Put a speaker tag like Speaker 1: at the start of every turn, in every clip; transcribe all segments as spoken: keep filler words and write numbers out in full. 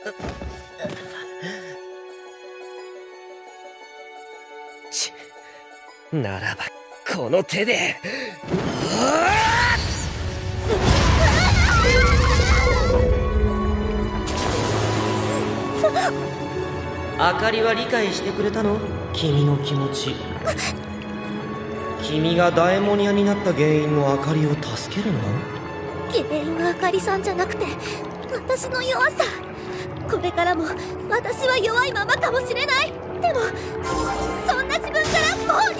Speaker 1: ちならばこの手で。あかりは理解してくれたの？君の気持ち。君がダエモニアになった原因のあかりを助けるの？
Speaker 2: 原因はあかりさんじゃなくて私の弱さ。これからも私は弱いままかもしれない。でもそんな自分からもう逃げ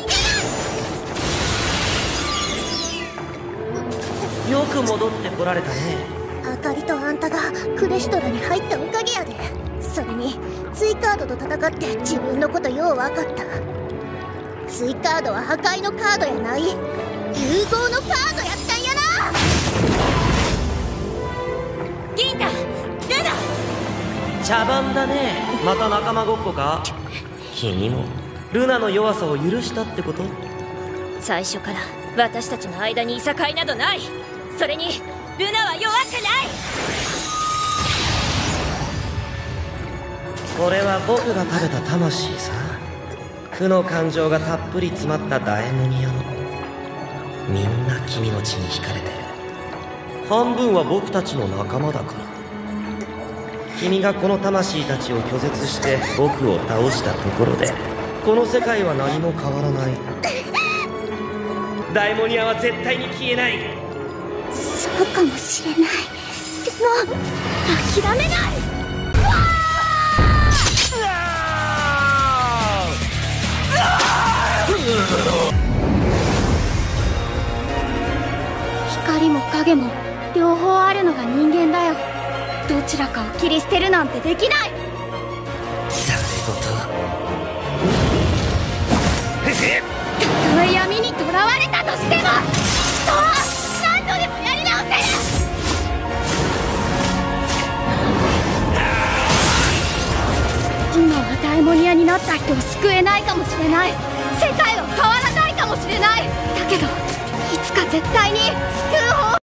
Speaker 2: ない。
Speaker 1: よく戻ってこられたね。
Speaker 2: あかりとあんたがクレシトラに入ったおかげやで。それに追カードと戦って自分のことよう分かった。追カードは破壊のカードやない、融合のカードやったんやな。ギンタ、ルナ。
Speaker 1: 茶番だね。また仲間ごっこか？君もルナの弱さを許したってこと？
Speaker 2: 最初から私たちの間にいさかいなどない。それにルナは弱くない。
Speaker 1: これは僕が食べた魂さ。負の感情がたっぷり詰まったダエモニアの。みんな君の血に惹かれてる。半分は僕たちの仲間だから。君がこの魂たちを拒絶して僕を倒したところでこの世界は何も変わらない。ダエモニアは絶対に消えない。
Speaker 2: そうかもしれない。でも諦めない。光も影も両方あるのが人間だよ。どちらかを切り捨てるなんてできない。
Speaker 1: ざれ
Speaker 2: たとえ闇にとらわれたとしても人は何度でもやり直せる。今はダエモニアになった人を救えないかもしれない。世界は変わらないかもしれない。だけどいつか絶対に救う方法